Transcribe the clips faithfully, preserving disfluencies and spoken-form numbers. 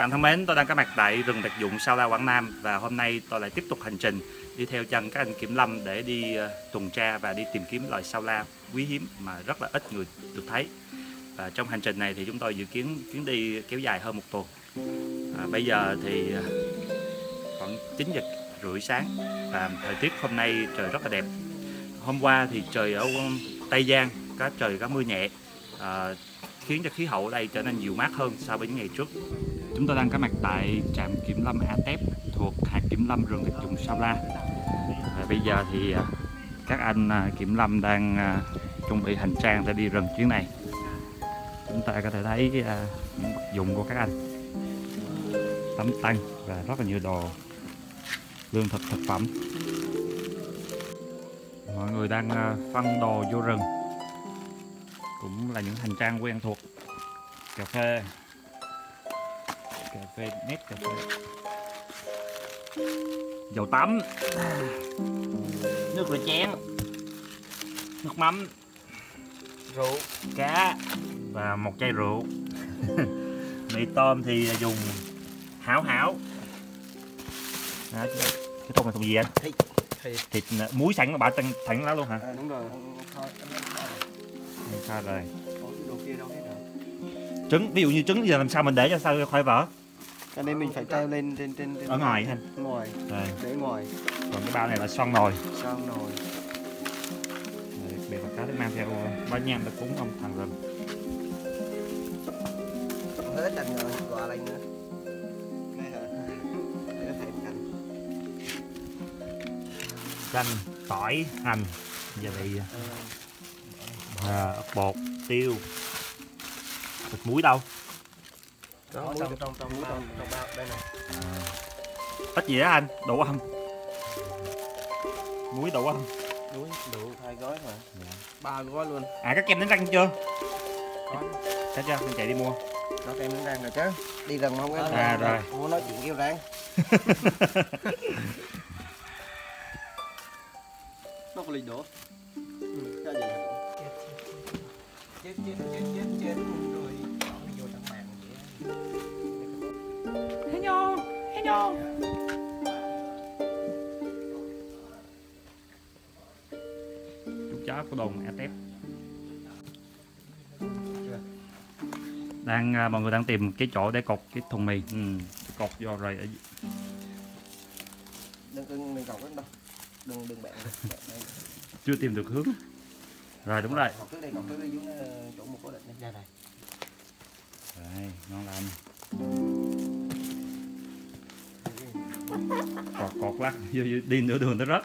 bạn thân mến, tôi đang có mặt tại rừng đặc dụng Sao La Quảng Nam và hôm nay tôi lại tiếp tục hành trình đi theo chân các anh kiểm lâm để đi tuần tra và đi tìm kiếm loài sao la quý hiếm mà rất là ít người được thấy. Và trong hành trình này thì chúng tôi dự kiến chuyến đi kéo dài hơn một tuần. À, bây giờ thì khoảng chín giờ rưỡi sáng và thời tiết hôm nay trời rất là đẹp. Hôm qua thì trời ở Tây Giang có trời có mưa nhẹ, à, khiến cho khí hậu ở đây trở nên dịu mát hơn so với những ngày trước. Chúng tôi đang có mặt tại trạm kiểm lâm A Tép thuộc hạt kiểm lâm rừng đặc dụng Sao La. Và bây giờ thì các anh kiểm lâm đang chuẩn bị hành trang để đi rừng chuyến này. Chúng ta có thể thấy những vật dụng của các anh, tấm tăng và rất là nhiều đồ lương thực thực phẩm. Mọi người đang phân đồ vô rừng, cũng là những hành trang quen thuộc. Cà phê, cà phê nét cà phê, dầu tắm, nước rửa chén, nước mắm, rượu, cá và một chai rượu. Mì tôm thì dùng hảo hảo. À, cái tôm này tôm gì anh? Thịt, thịt. Thịt muối sẵn mà bà thẳng thẳng lá luôn hả? À, đúng rồi. Thôi rồi. Trứng, ví dụ như trứng giờ làm sao mình để cho sao khỏi vỡ? Cho nên mình phải treo lên trên trên, trên ở ngoài hả? Ngoài. Rồi. Để ngoài. Còn cái bao này là xoăn nồi. Xoăn nồi. Đặc biệt là cá để mang theo bá nhang để cúng ông thằng rừng. Hết chành rồi, quà lên nữa. Đây hả? Để thêm chành. Chanh, tỏi, hành, gia vị, à, ớt bột, tiêu. Thịt muối đâu? Đó, muối trong trong trong trong trong bao đây này. À. Ít gì đó anh, đủ không? Muối đủ không? Muối đủ hai gói rồi. Dạ. Ba gói luôn. À, có kem đánh răng chưa? Có. Có chưa? Mình chạy đi mua. Có kem đánh răng rồi chứ. Đi rừng không có. À rồi. Không có nói chuyện kêu răng. Nó có ly đổ. Ừ, cái gì này? Chết chết chết chết chết rồi vô trong màn vậy. Hello, hello. Chú chó của đồn A Tép. Đang mọi người đang tìm cái chỗ để cột cái thùng mì. Ừ, cột vô rồi ở... Đừng đừng đừng cột đâu. Đừng đừng bẹn. Chưa tìm được hướng. Rồi đúng rồi. Cột trước đây, cột trước đây xuống chỗ một cố định đây này. Rồi, ngon lành. Cột cột lắc, đi nửa đường nó rớt.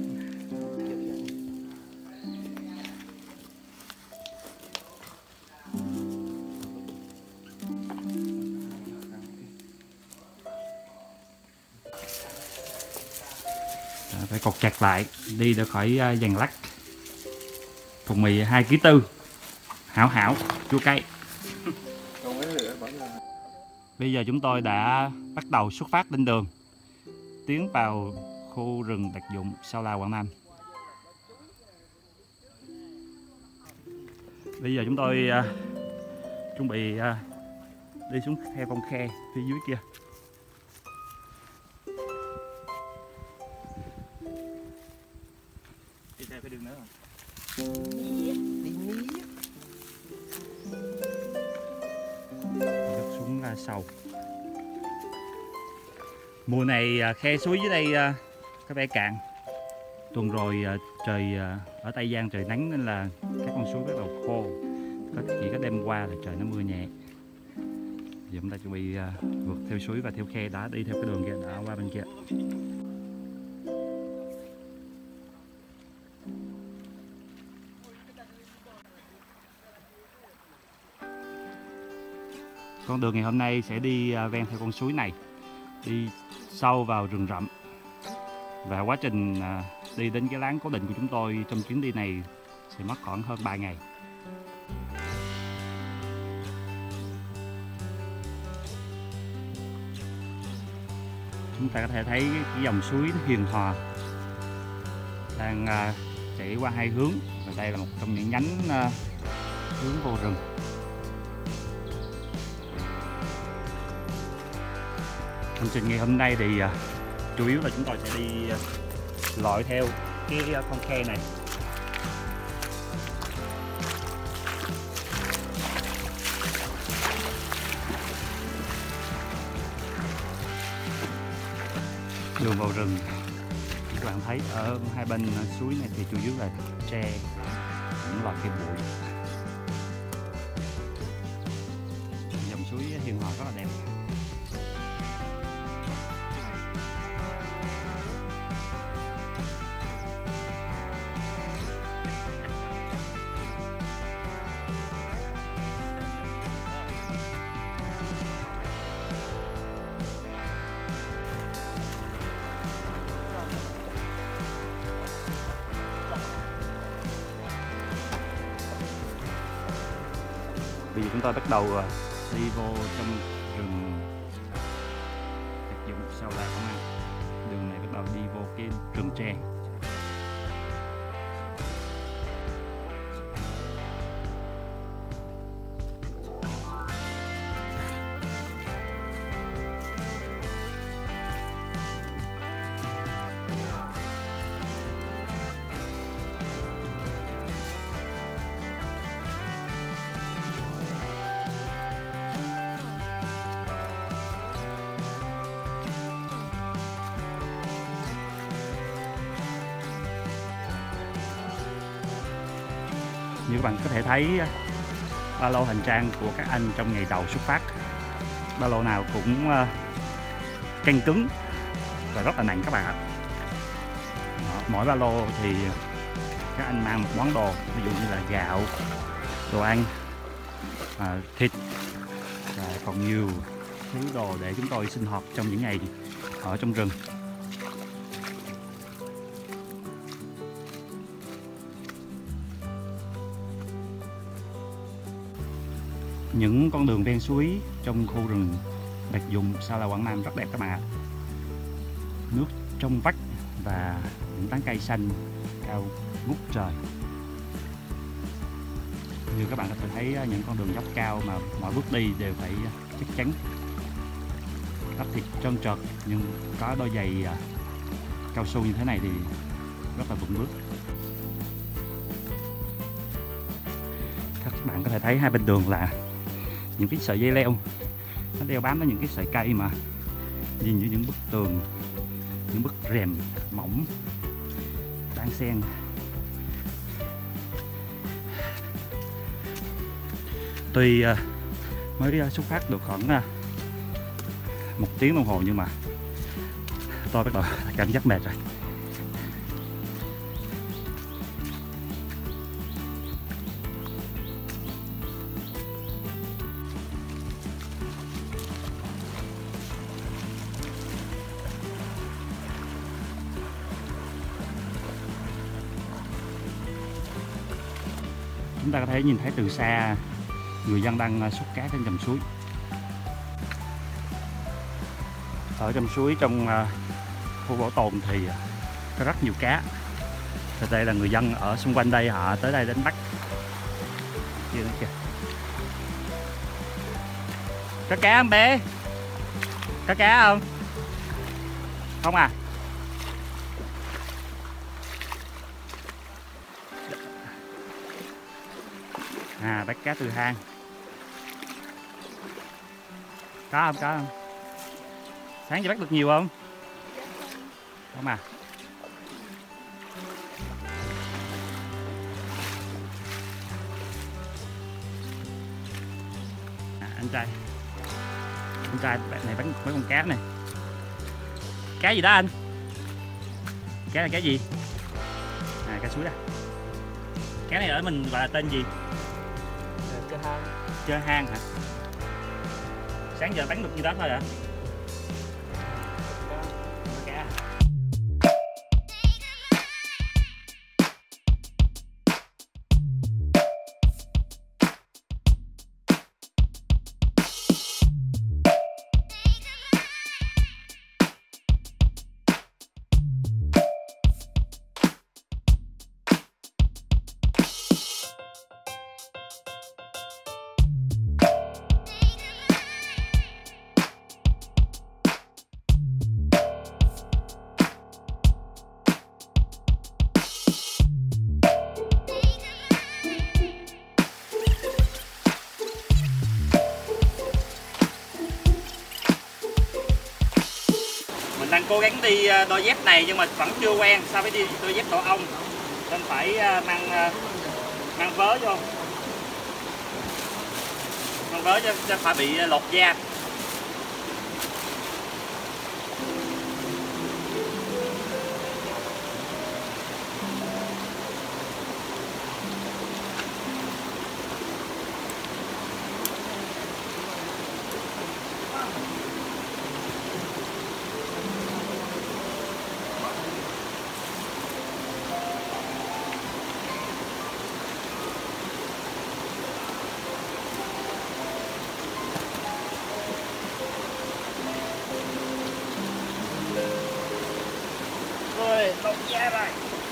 Phải cột chặt lại, đi được khỏi dàn lắc. Thùng mì hai ký tư, hảo hảo, chua cay. Bây giờ chúng tôi đã bắt đầu xuất phát lên đường, tiến vào khu rừng đặc dụng Sao La Quảng Nam. Bây giờ chúng tôi uh, chuẩn bị uh, đi xuống theo con khe phía dưới kia. Đi theo cái đường nữa rồi. Đi mía. Đất xuống uh, sâu. Mùa này uh, khe suối dưới đây uh, có vẻ cạn. Tuần rồi uh, trời uh, ở Tây Giang trời nắng nên là các con suối bắt đầu khô. Có chỉ có đêm qua là trời nó mưa nhẹ. Giờ chúng ta chuẩn bị uh, vượt theo suối và theo khe đã đi theo cái đường kia đã qua bên kia. Con đường ngày hôm nay sẽ đi uh, ven theo con suối này, đi sâu vào rừng rậm. Và quá trình uh, đi đến cái láng cố định của chúng tôi trong chuyến đi này sẽ mất khoảng hơn ba ngày. Chúng ta có thể thấy cái dòng suối hiền hòa đang uh, chảy qua hai hướng, và đây là một trong những nhánh uh, hướng vô rừng. Hành trình ngày hôm nay thì uh, chủ yếu là chúng tôi sẽ đi uh, lội theo cái uh, con khe này. Đường vào rừng, các bạn thấy ở hai bên suối này thì chủ yếu là tre, những loại cây bụi. Dòng suối Hiền Hòa rất là đẹp. Vì chúng tôi bắt đầu đi vô trong rừng đặc dụng Sao La Quảng Nam. Đường này bắt đầu đi vô cái rừng tre. Như các bạn có thể thấy ba lô hành trang của các anh trong ngày đầu xuất phát, ba lô nào cũng căng cứng và rất là nặng các bạn ạ. Mỗi ba lô thì các anh mang một món đồ, ví dụ như là gạo, đồ ăn, à, thịt và còn nhiều thứ đồ để chúng tôi sinh hoạt trong những ngày ở trong rừng. Những con đường ven suối trong khu rừng đặc dụng Sao La Quảng Nam rất đẹp các bạn ạ. Nước trong vắt và những tán cây xanh cao ngút trời. Như các bạn có thể thấy những con đường dốc cao mà mỗi bước đi đều phải chắc chắn. Đất thịt trơn trượt nhưng có đôi giày cao su như thế này thì rất là vững bước. Các bạn có thể thấy hai bên đường là những cái sợi dây leo, nó đeo bám vào những cái sợi cây mà nhìn như những bức tường, những bức rèm mỏng đan xen. Tuy uh, mới xuất phát được khoảng uh, một tiếng đồng hồ nhưng mà tôi bắt đầu cảm giác mệt rồi. Chúng ta có thể nhìn thấy từ xa người dân đang xúc cá trên dòng suối. Ở trong suối trong khu bảo tồn thì có rất nhiều cá. Thì đây là người dân ở xung quanh đây họ tới đây đánh bắt. Kìa kìa. Có cá không bé? Có cá không? Không à? À, bắt cá từ hang. Có không? Có không? Sáng giờ bắt được nhiều không? Không à? À, anh trai. Anh trai bạn này bắt mấy con cá này. Cá gì đó anh? Cá là cá gì? À, cá suối đó. Cá này ở mình gọi là tên gì? Chơi hang. Chơi hang hả? Sáng giờ bắn được như đó thôi hả? Cá. gắng đi đôi dép này nhưng mà vẫn chưa quen so với đi đôi dép tổ ong, nên phải mang mang vớ vô, mang vớ cho, cho phải bị lột da. Rồi, lột da rồi.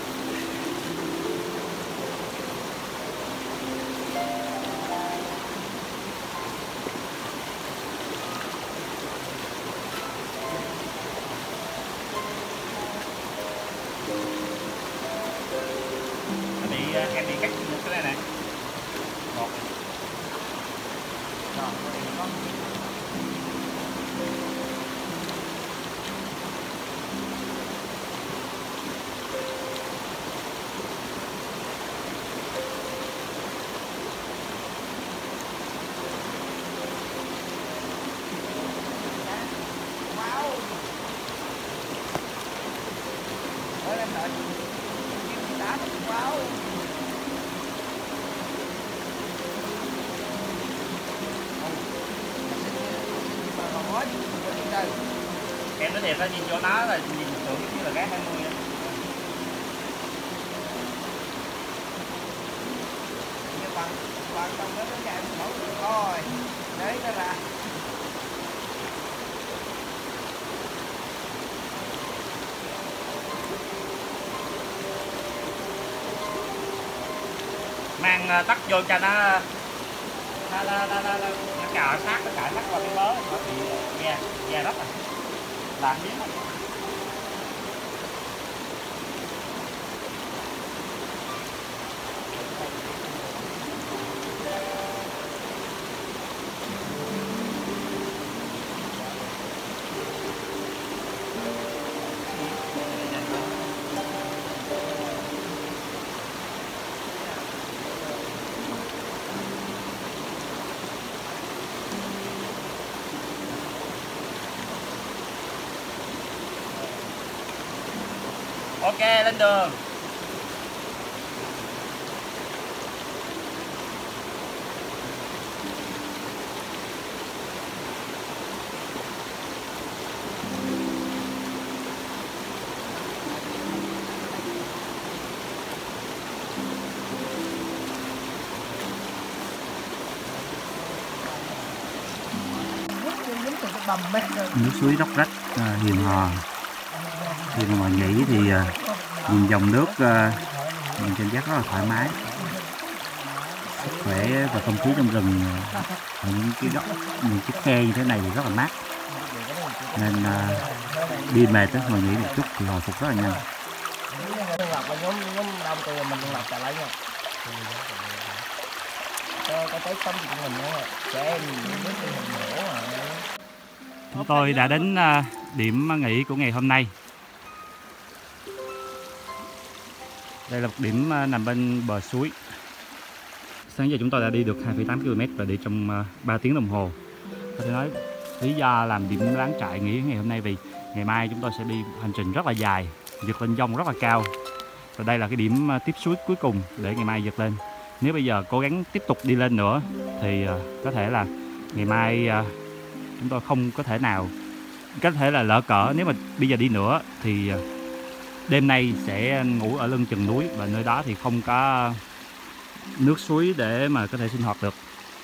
Em bị em bị cắt một cái này nè. Một. Rồi, có em nói thiệt đó, nhìn chỗ nó là nhìn tưởng như là gác hai mươi á. Nhưng bằng bằng trong đó nó chạy mẫu được thôi. Đấy nó ra. Mang tắt vô cho nó nó nó nó nó, nó cào sát nó cào sát vào cái bớ nó bị da da rất là làm miếng. Ok, lên đường. Nước suối róc rách hiền hòa. Khi mà nghỉ thì nhìn dòng nước mình cảm giác rất là thoải mái, sức khỏe và không khí trong rừng ở những cái góc, những cái khe như thế này thì rất là mát, nên đi mệt đó mà nghỉ một chút thì hồi phục rất là nhanh. Chúng tôi đã đến điểm nghỉ của ngày hôm nay. Đây là một điểm nằm bên bờ suối. Sáng giờ chúng tôi đã đi được hai phẩy tám ki lô mét và đi trong ba tiếng đồng hồ. Có thể nói lý do làm điểm láng trại nghỉ ngày hôm nay vì ngày mai chúng tôi sẽ đi hành trình rất là dài, vượt lên dông rất là cao. Và đây là cái điểm tiếp suối cuối cùng để ngày mai vượt lên. Nếu bây giờ cố gắng tiếp tục đi lên nữa thì có thể là ngày mai chúng tôi không có thể nào, có thể là lỡ cỡ nếu mà bây giờ đi nữa thì đêm nay sẽ ngủ ở lưng chừng núi và nơi đó thì không có nước suối để mà có thể sinh hoạt được.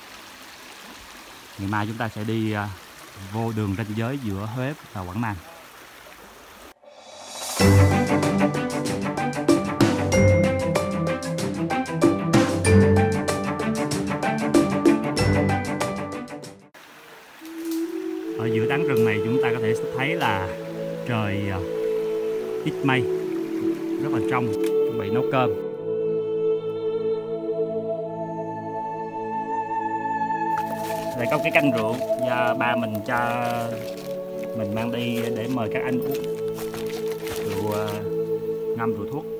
Ngày mai chúng ta sẽ đi vô đường ranh giới giữa Huế và Quảng Nam. Ở giữa tán rừng này chúng ta có thể thấy là trời ít mây, rất là trong, chuẩn bị nấu cơm. Đây có cái canh rượu do ba mình cho mình mang đi để mời các anh uống. rượu ngâm rượu thuốc